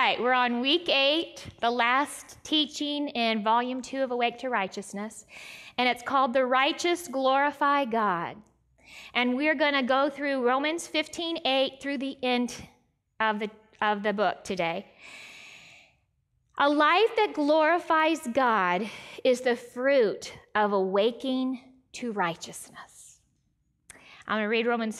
right, we're on week 8, the last teaching in volume 2 of Awake to Righteousness, and it's called The Righteous Glorify God. And we're going to go through Romans 15:8 through the end of the book today. A life that glorifies God is the fruit of awaking to righteousness. I'm going to read Romans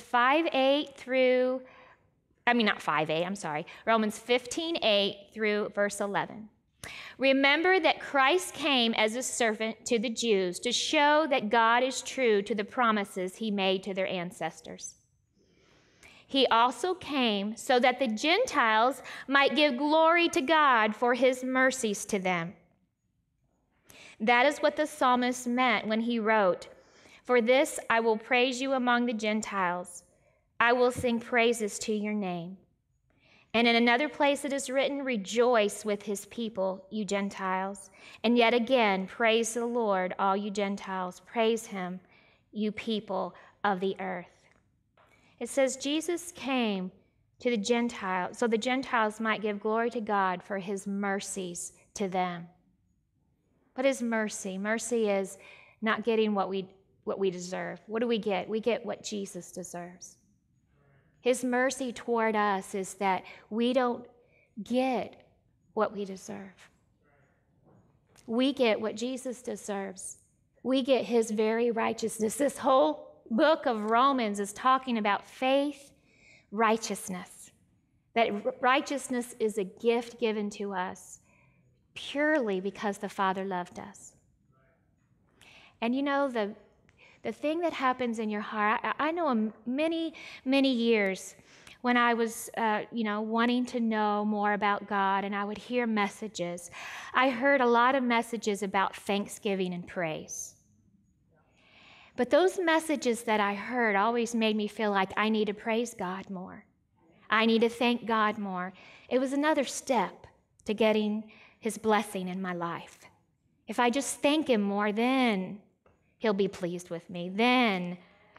15:8 through verse 11. Remember that Christ came as a servant to the Jews to show that God is true to the promises he made to their ancestors. He also came so that the Gentiles might give glory to God for his mercies to them. That is what the psalmist meant when he wrote, "For this I will praise you among the Gentiles. I will sing praises to your name." And in another place it is written, "Rejoice with his people, you Gentiles." And yet again, praise the Lord, all you Gentiles. Praise him, you people of the earth. It says Jesus came to the Gentiles, so the Gentiles might give glory to God for his mercies to them. What is mercy? Mercy is not getting what we deserve. What do we get? We get what Jesus deserves. His mercy toward us is that we don't get what we deserve. We get what Jesus deserves. We get his very righteousness. This whole book of Romans is talking about faith, righteousness. That righteousness is a gift given to us purely because the Father loved us. And you know, the thing that happens in your heart, I know many, many years when I was, wanting to know more about God, and I would hear messages. I heard a lot of messages about thanksgiving and praise. But those messages that I heard always made me feel like I need to praise God more. I need to thank God more. It was another step to getting his blessing in my life. If I just thank him more, then he'll be pleased with me. Then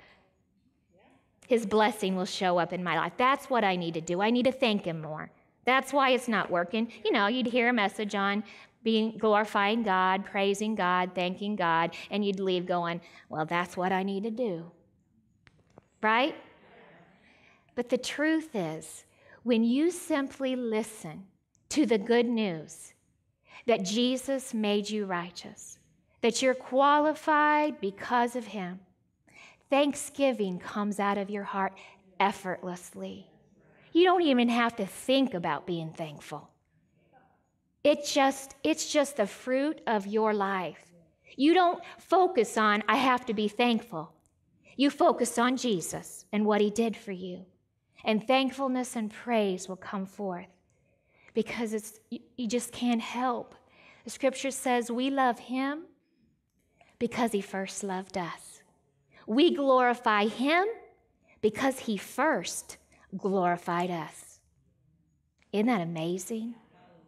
his blessing will show up in my life. That's what I need to do. I need to thank him more. That's why it's not working. You know, you'd hear a message on glorifying God, praising God, thanking God, and you'd leave going, well, that's what I need to do. Right? But the truth is, when you simply listen to the good news that Jesus made you righteous, that you're qualified because of him, thanksgiving comes out of your heart effortlessly. You don't even have to think about being thankful. It's just the fruit of your life. You don't focus on, I have to be thankful. You focus on Jesus and what he did for you. And thankfulness and praise will come forth because you just can't help. The scripture says we love him because he first loved us. We glorify him because he first glorified us. Isn't that amazing?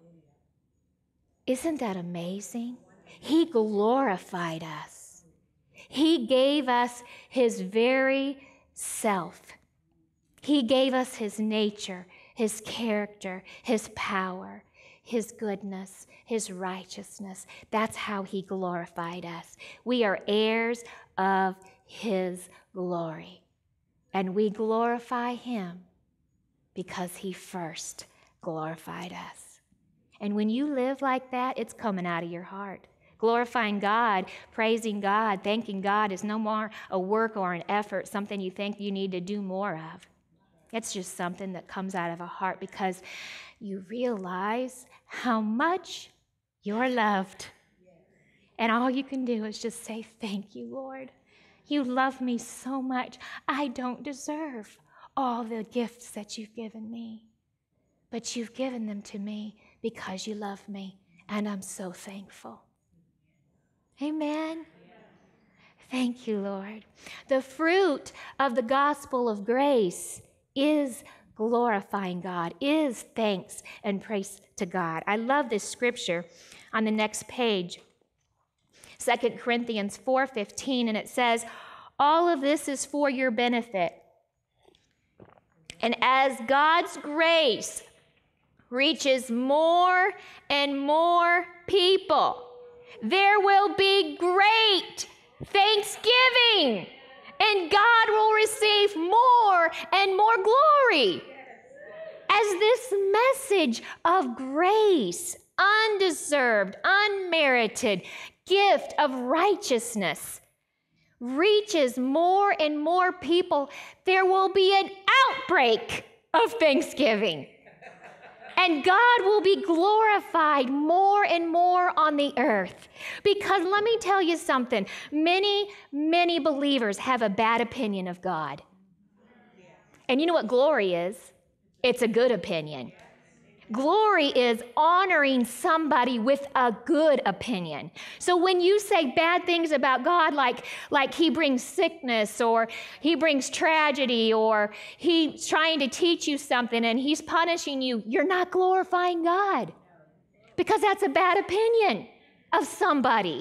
Isn't that amazing? He glorified us. He gave us his very self. He gave us his nature, his character, his power, his goodness, his righteousness. That's how he glorified us. We are heirs of his glory. And we glorify him because he first glorified us. And when you live like that, it's coming out of your heart. Glorifying God, praising God, thanking God is no more a work or an effort, something you think you need to do more of. It's just something that comes out of a heart because you realize how much you're loved. And all you can do is just say, thank you, Lord. You love me so much. I don't deserve all the gifts that you've given me. But you've given them to me because you love me, and I'm so thankful. Amen. Thank you, Lord. The fruit of the gospel of grace is glorifying God, is thanks and praise to God. I love this scripture on the next page, 2 Corinthians 4:15, and it says, all of this is for your benefit. And as God's grace reaches more and more people. There will be great thanksgiving, and God will receive more and more glory as this message of grace, undeserved, unmerited gift of righteousness reaches more and more people. There will be an outbreak of thanksgiving. And God will be glorified more and more on the earth. Because let me tell you something, many believers have a bad opinion of God. And you know what glory is? It's a good opinion. Glory is honoring somebody with a good opinion. So when you say bad things about God, like he brings sickness or he brings tragedy or he's trying to teach you something and he's punishing you, you're not glorifying God, because that's a bad opinion of somebody.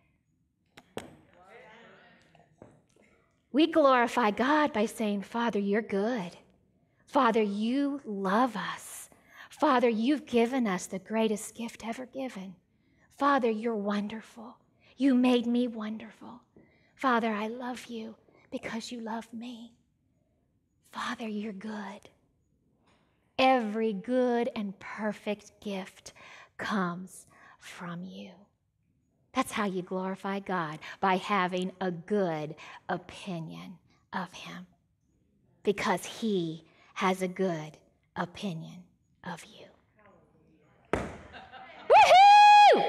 We glorify God by saying, Father, you're good. Father, you love us. Father, you've given us the greatest gift ever given. Father, you're wonderful. You made me wonderful. Father, I love you because you love me. Father, you're good. Every good and perfect gift comes from you. That's how you glorify God, by having a good opinion of him, because he has a good opinion of you. Woohoo!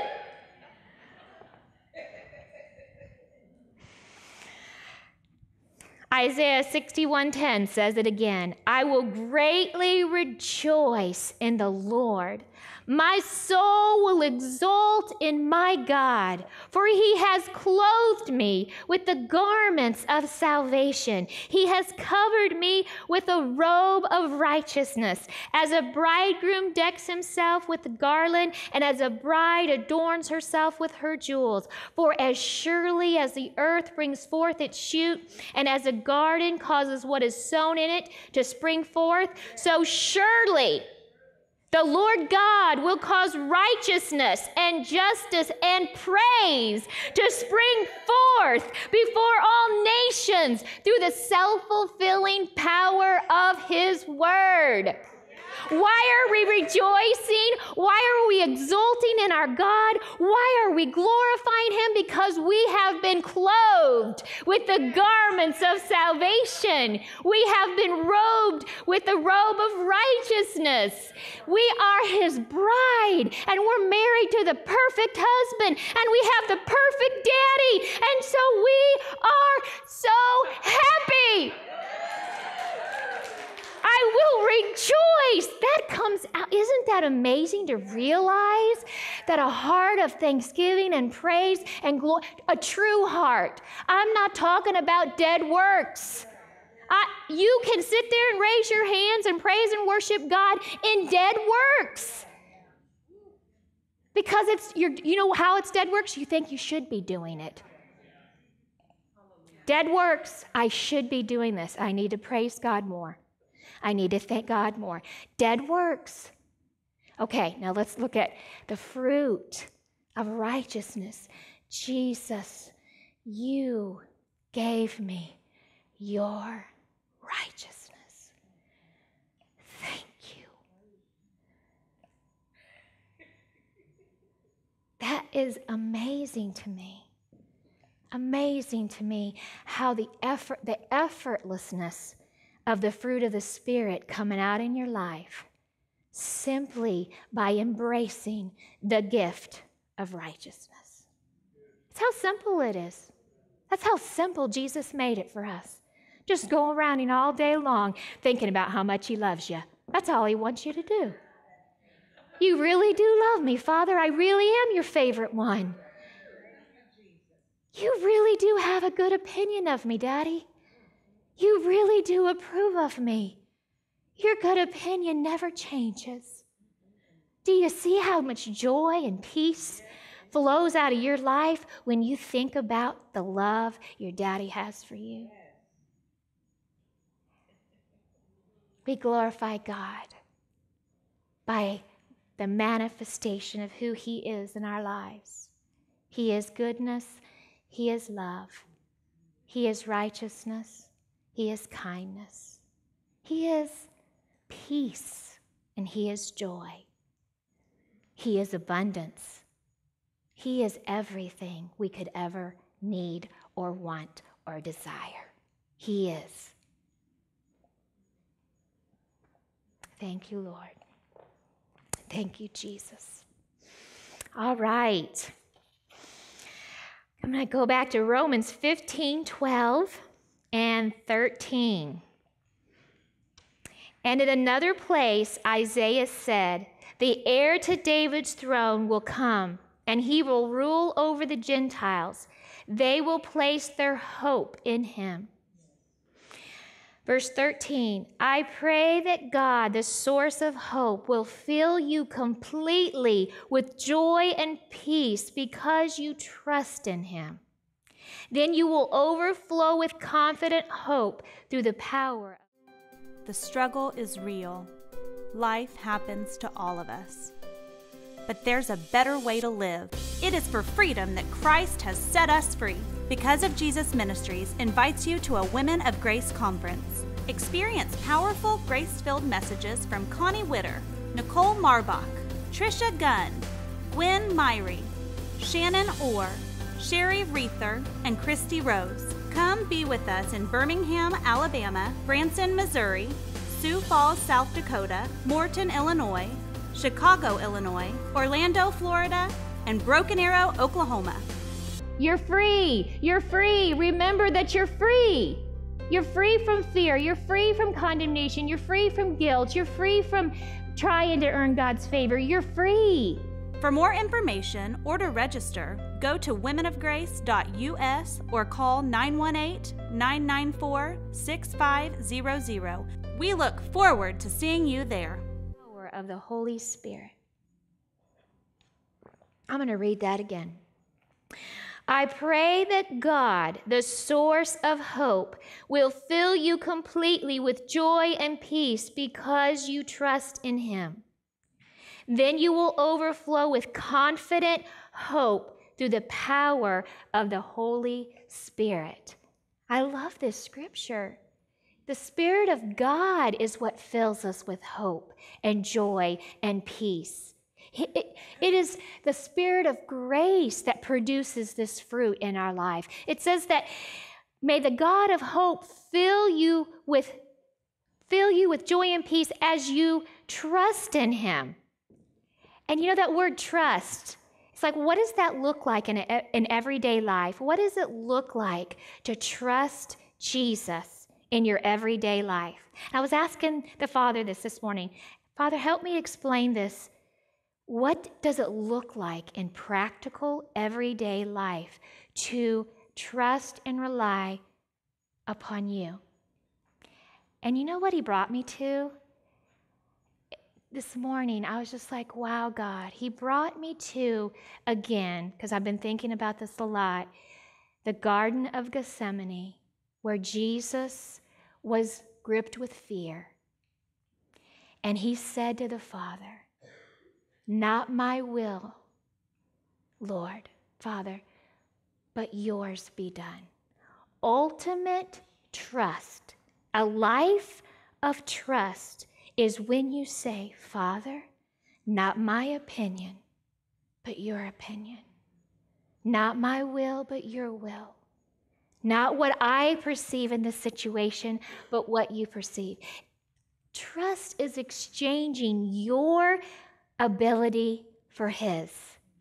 Isaiah 61:10 says it again. I will greatly rejoice in the Lord. My soul will exult in my God, for he has clothed me with the garments of salvation. He has covered me with a robe of righteousness. As a bridegroom decks himself with a garland, and as a bride adorns herself with her jewels. For as surely as the earth brings forth its shoot, and as a garden causes what is sown in it to spring forth, so surely the Lord God will cause righteousness and justice and praise to spring forth before all nations through the self-fulfilling power of his word. Why are we rejoicing? Why are we exulting in our God? Why are we glorifying him? Because we have been clothed with the garments of salvation. We have been robed with the robe of righteousness. We are his bride, and we're married to the perfect husband, and we have the perfect daddy, and so we are so happy. I will rejoice. That comes out. Isn't that amazing to realize that a heart of thanksgiving and praise and glory, a true heart. I'm not talking about dead works. You can sit there and raise your hands and praise and worship God in dead works. Because you know how it's dead works? You think you should be doing it. Dead works, I should be doing this. I need to praise God more. I need to thank God more. Dead works. Okay, now let's look at the fruit of righteousness. Jesus, you gave me your righteousness. Thank you. That is amazing to me. Amazing to me how the effortlessness of the fruit of the Spirit coming out in your life simply by embracing the gift of righteousness. That's how simple it is. That's how simple Jesus made it for us. Just go around all day long thinking about how much he loves you. That's all he wants you to do. You really do love me, Father. I really am your favorite one. You really do have a good opinion of me, Daddy. You really do approve of me. Your good opinion never changes. Do you see how much joy and peace flows out of your life when you think about the love your daddy has for you? We glorify God by the manifestation of who he is in our lives. He is goodness. He is love. He is righteousness. He is kindness. He is peace, and he is joy. He is abundance. He is everything we could ever need or want or desire. He is. Thank you, Lord. Thank you, Jesus. All right. I'm going to go back to Romans 15:12 and 13. And in another place, Isaiah said, "The heir to David's throne will come, and he will rule over the Gentiles. They will place their hope in him." Verse 13, "I pray that God, the source of hope, will fill you completely with joy and peace because you trust in him. Then you will overflow with confident hope through the power." The struggle is real. Life happens to all of us. But there's a better way to live. It is for freedom that Christ has set us free. Because of Jesus Ministries invites you to a Women of Grace conference. Experience powerful, grace-filled messages from Connie Witter, Nicole Marbach, Trisha Gunn, Gwen Myrie, Shannon Orr, Sherry Reether, and Christy Rose. Come be with us in Birmingham, Alabama, Branson, Missouri, Sioux Falls, South Dakota, Morton, Illinois, Chicago, Illinois, Orlando, Florida, and Broken Arrow, Oklahoma. You're free. You're free. Remember that you're free. You're free from fear. You're free from condemnation. You're free from guilt. You're free from trying to earn God's favor. You're free. For more information or to register, go to womenofgrace.us or call 918-994-6500. We look forward to seeing you there. Power of the Holy Spirit. I'm going to read that again. "I pray that God, the source of hope, will fill you completely with joy and peace because you trust in him. Then you will overflow with confident hope through the power of the Holy Spirit." I love this scripture. The Spirit of God is what fills us with hope and joy and peace. It is the Spirit of grace that produces this fruit in our life. It says that, "May the God of hope fill you with joy and peace as you trust in him." And you know that word trust, it's like, what does that look like in everyday life? What does it look like to trust Jesus in your everyday life? I was asking the Father this morning. Father, help me explain this. What does it look like in practical, everyday life to trust and rely upon you? And you know what he brought me to? This morning, I was just like, wow, God. He brought me to, again, because I've been thinking about this a lot, the Garden of Gethsemane, where Jesus was gripped with fear. And he said to the Father, "Not my will, Lord, Father, but yours be done." Ultimate trust, a life of trust, is when you say, "Father, not my opinion, but your opinion. Not my will, but your will. Not what I perceive in the situation, but what you perceive." Trust is exchanging your ability for his,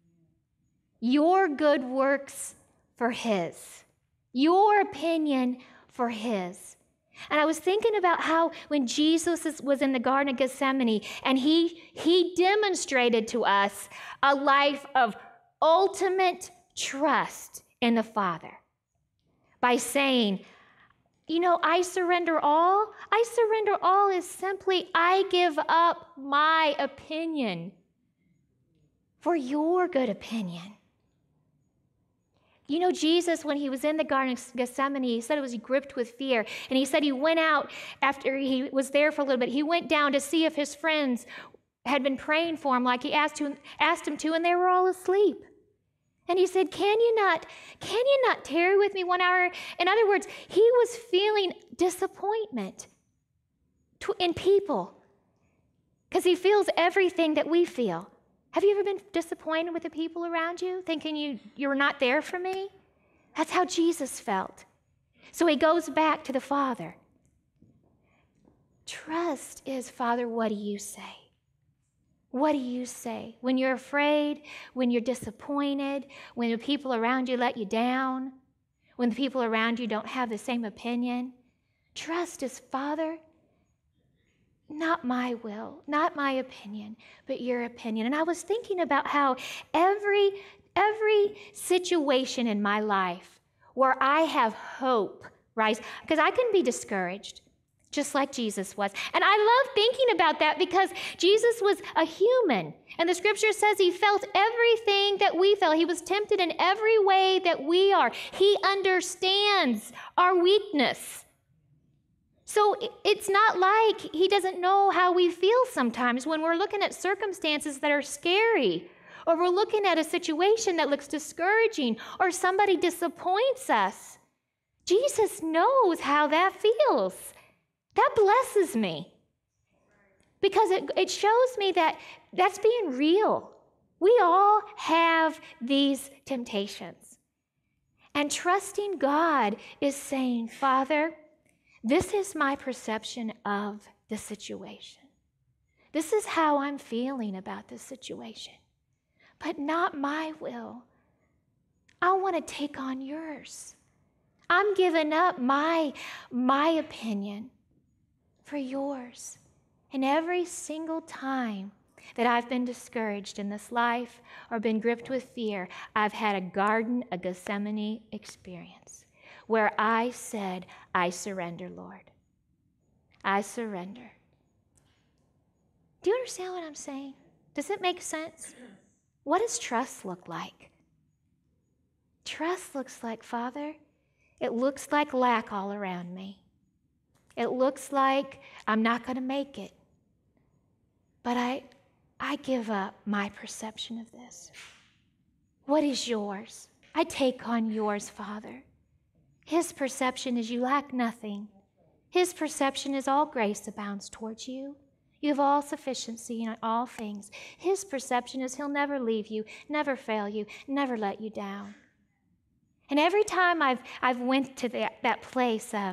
your good works for his, your opinion for his. And I was thinking about how when Jesus was in the Garden of Gethsemane, and he demonstrated to us a life of ultimate trust in the Father by saying, "You know, I surrender all." I surrender all is simply, I give up my opinion for your good opinion. You know, Jesus, when he was in the Garden of Gethsemane, he said it was gripped with fear. And he said he went out after he was there for a little bit. He went down to see if his friends had been praying for him like he asked him to, and they were all asleep. And he said, can you not tarry with me 1 hour? In other words, he was feeling disappointment in people because he feels everything that we feel. Have you ever been disappointed with the people around you, thinking you were not there for me? That's how Jesus felt. So he goes back to the Father. Trust is, Father, what do you say? What do you say? When you're afraid, when you're disappointed, when the people around you let you down, when the people around you don't have the same opinion, trust is, Father, not my will, not my opinion, but your opinion. And I was thinking about how every situation in my life where I have hope, right? Because I can be discouraged, just like Jesus was. And I love thinking about that because Jesus was a human. And the scripture says he felt everything that we felt. He was tempted in every way that we are. He understands our weakness. So it's not like he doesn't know how we feel sometimes when we're looking at circumstances that are scary, or we're looking at a situation that looks discouraging, or somebody disappoints us. Jesus knows how that feels. That blesses me because it shows me that that's being real. We all have these temptations. And trusting God is saying, Father, this is my perception of the situation. This is how I'm feeling about this situation, but not my will. I want to take on yours. I'm giving up my opinion for yours. And every single time that I've been discouraged in this life or been gripped with fear, I've had a Garden of Gethsemane experience where I said, I surrender, Lord. I surrender. Do you understand what I'm saying? Does it make sense? What does trust look like? Trust looks like, Father, it looks like lack all around me. It looks like I'm not going to make it. But I give up my perception of this. What is yours? I take on yours, Father. His perception is you lack nothing. His perception is all grace abounds towards you. You have all sufficiency in all things. His perception is he'll never leave you, never fail you, never let you down. And every time I've went to that place of,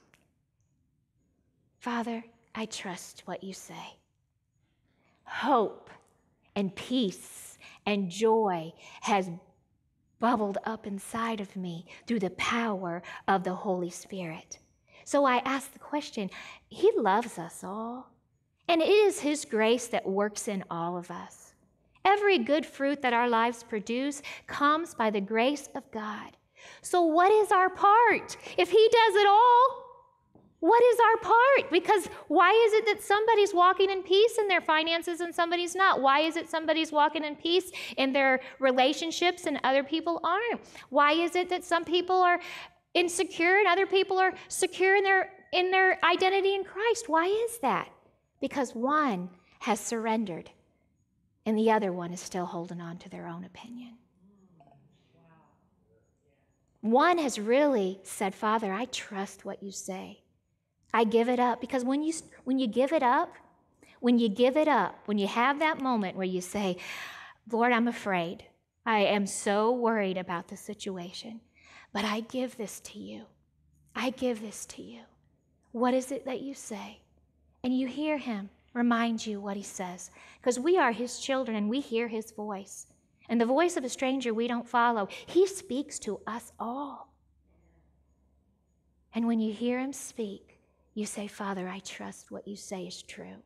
Father, I trust what you say. Hope and peace and joy has bubbled up inside of me through the power of the Holy Spirit. So I ask the question, he loves us all, and it is his grace that works in all of us. Every good fruit that our lives produce comes by the grace of God. So what is our part? If he does it all, what is our part? Because why is it that somebody's walking in peace in their finances and somebody's not? Why is it somebody's walking in peace in their relationships and other people aren't? Why is it that some people are insecure and other people are secure in their identity in Christ? Why is that? Because one has surrendered and the other one is still holding on to their own opinion. One has really said, Father, I trust what you say. I give it up. Because when you give it up, when you have that moment where you say, Lord, I'm afraid. I am so worried about the situation, but I give this to you. I give this to you. What is it that you say? And you hear him remind you what he says. Because we are his children and we hear his voice. And the voice of a stranger we don't follow. He speaks to us all. And when you hear him speak, you say, Father, I trust what you say is true.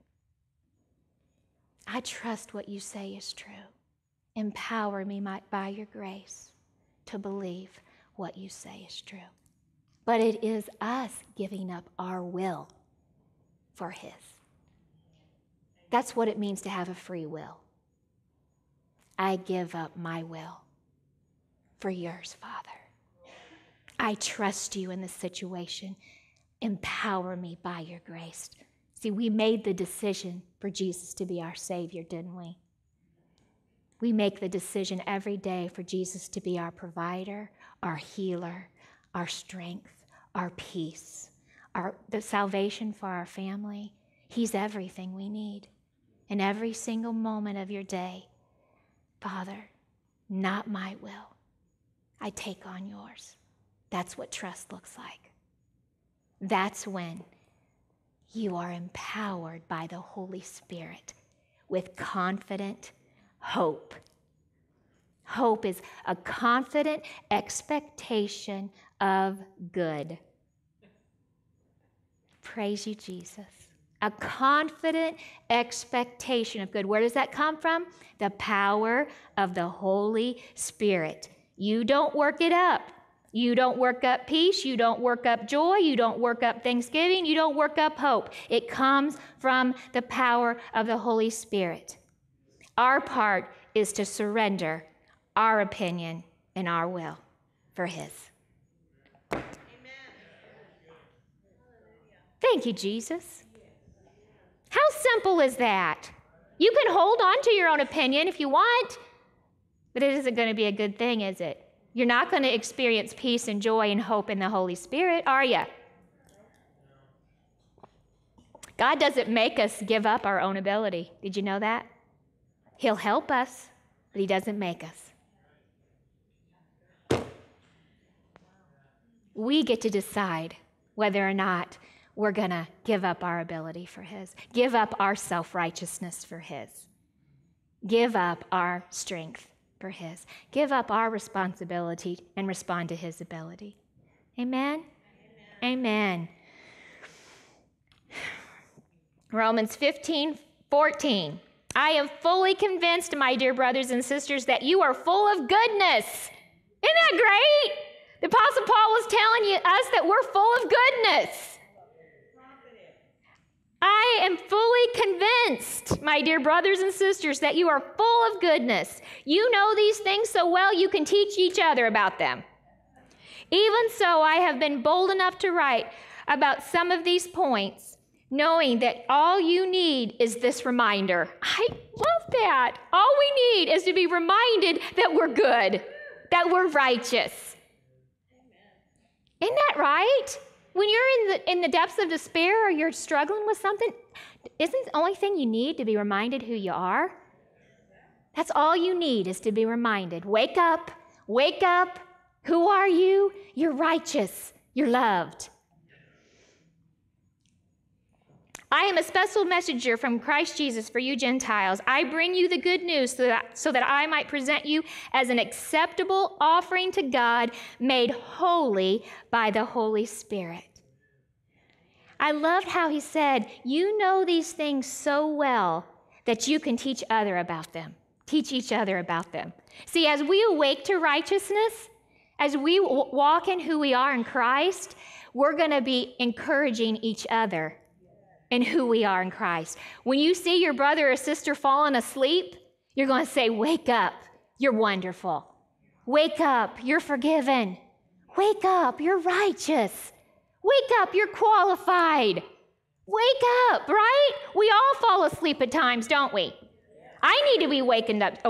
I trust what you say is true. Empower me by your grace to believe what you say is true. But it is us giving up our will for his. That's what it means to have a free will. I give up my will for yours, Father. I trust you in this situation. Empower me by your grace See, we made the decision for Jesus to be our Savior, didn't we? We make the decision every day for Jesus to be our provider, our healer, our strength, our peace, the salvation for our family. He's everything we need. In every single moment of your day, Father, not my will. I take on yours. That's what trust looks like. That's when you are empowered by the Holy Spirit with confident hope. Hope is a confident expectation of good. Praise you, Jesus. A confident expectation of good. Where does that come from? The power of the Holy Spirit. You don't work it up. You don't work up peace. You don't work up joy. You don't work up thanksgiving. You don't work up hope. It comes from the power of the Holy Spirit. Our part is to surrender our opinion and our will for His. Amen. Thank you, Jesus. How simple is that? You can hold on to your own opinion if you want, but it isn't going to be a good thing, is it? You're not going to experience peace and joy and hope in the Holy Spirit, are you? God doesn't make us give up our own ability. Did you know that? He'll help us, but He doesn't make us. We get to decide whether or not we're going to give up our ability for His, give up our self-righteousness for His, give up our strength for His, give up our responsibility and respond to His ability. Amen? Amen. Romans 15:14. I am fully convinced, my dear brothers and sisters, that you are full of goodness. Isn't that great? The Apostle Paul was telling us that we're full of goodness. I am fully convinced, my dear brothers and sisters, that you are full of goodness. You know these things so well you can teach each other about them. Even so, I have been bold enough to write about some of these points, knowing that all you need is this reminder. I love that. All we need is to be reminded that we're good, that we're righteous. Isn't that right? When you're in the depths of despair or you're struggling with something, isn't the only thing you need to be reminded who you are? That's all you need, is to be reminded. Wake up, wake up. Who are you? You're righteous. You're loved. I am a special messenger from Christ Jesus for you Gentiles. I bring you the good news so that I might present you as an acceptable offering to God, made holy by the Holy Spirit. I loved how he said, you know these things so well that you can teach other about them. Teach each other about them. See, as we awake to righteousness, as we walk in who we are in Christ, we're going to be encouraging each other in who we are in Christ. When you see your brother or sister falling asleep, you're going to say, wake up, you're wonderful. Wake up, you're forgiven. Wake up, you're righteous. Wake up, you're qualified. Wake up, right? We all fall asleep at times, don't we? I need to be wakened up,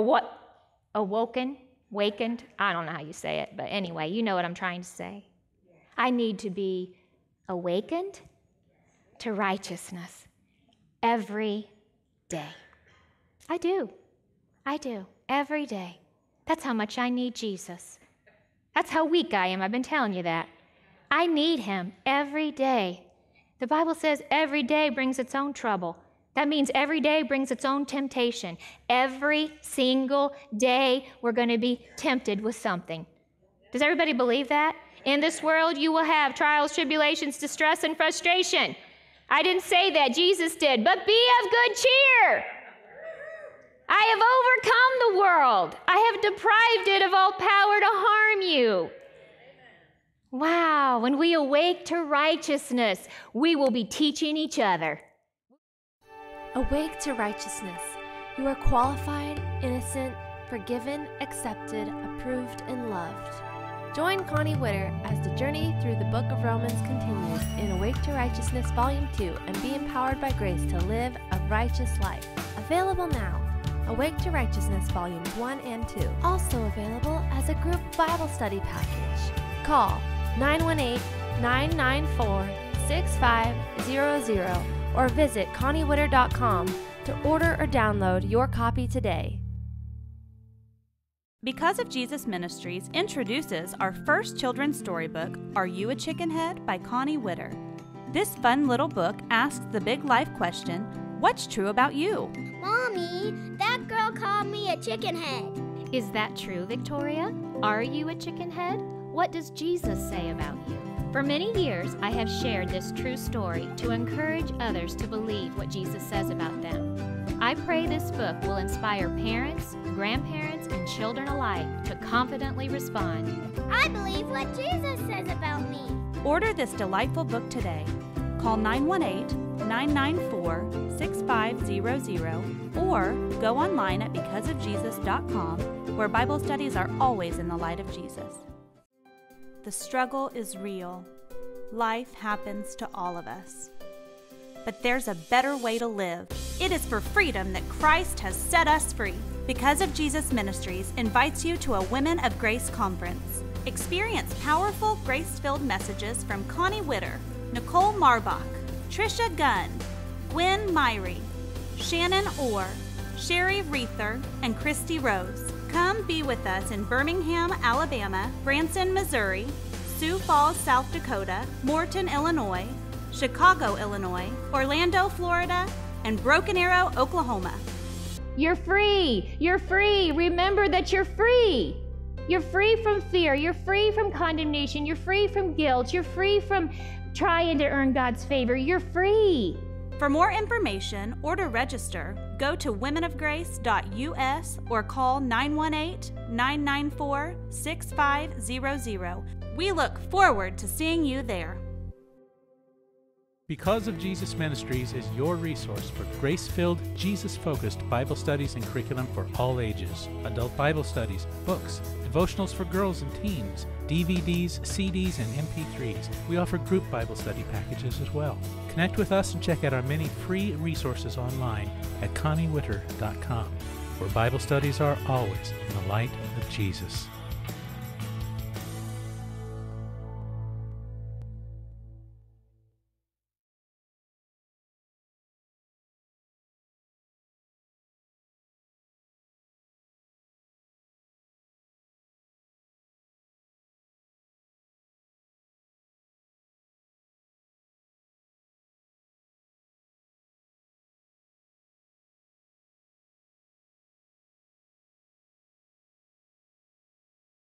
wakened. I don't know how you say it, but anyway, you know what I'm trying to say. I need to be awakened to righteousness every day. I do, every day. That's how much I need Jesus. That's how weak I am. I've been telling you that. I need him every day. The Bible says every day brings its own trouble. That means every day brings its own temptation. Every single day we're going to be tempted with something. Does everybody believe that? In this world you will have trials, tribulations, distress, and frustration. I didn't say that, Jesus did, but be of good cheer. I have overcome the world. I have deprived it of all power to harm you. Wow, when we awake to righteousness, we will be teaching each other. Awake to righteousness. You are qualified, innocent, forgiven, accepted, approved, and loved. Join Connie Witter as the journey through the book of Romans continues in Awake to Righteousness Volume 2 and be empowered by grace to live a righteous life. Available now. Awake to Righteousness Volumes 1 and 2. Also available as a group Bible study package. Call 918-994-6500 or visit ConnieWitter.com to order or download your copy today. Because of Jesus Ministries introduces our first children's storybook, Are You a Chickenhead? By Connie Witter. This fun little book asks the big life question, what's true about you? Mommy, that girl called me a chickenhead. Is that true, Victoria? Are you a chickenhead? What does Jesus say about you? For many years, I have shared this true story to encourage others to believe what Jesus says about them. I pray this book will inspire parents, grandparents, and children alike to confidently respond. I believe what Jesus says about me. Order this delightful book today. Call 918-994-6500 or go online at becauseofjesus.com, where Bible studies are always in the light of Jesus. The struggle is real. Life happens to all of us. But there's a better way to live. It is for freedom that Christ has set us free. Because of Jesus Ministries invites you to a Women of Grace conference. Experience powerful, grace-filled messages from Connie Witter, Nicole Marbach, Trisha Gunn, Gwen Myrie, Shannon Orr, Sherry Reether, and Christy Rose. Come be with us in Birmingham, Alabama, Branson, Missouri, Sioux Falls, South Dakota, Morton, Illinois, Chicago, Illinois, Orlando, Florida, and Broken Arrow, Oklahoma. You're free! You're free! Remember that you're free! You're free from fear. You're free from condemnation. You're free from guilt. You're free from trying to earn God's favor. You're free! For more information or to register, go to womenofgrace.us or call 918-994-6500. We look forward to seeing you there. Because of Jesus Ministries is your resource for grace-filled, Jesus-focused Bible studies and curriculum for all ages. Adult Bible studies, books, devotionals for girls and teens, DVDs, CDs, and MP3s. We offer group Bible study packages as well. Connect with us and check out our many free resources online at ConnieWitter.com, where Bible studies are always in the light of Jesus.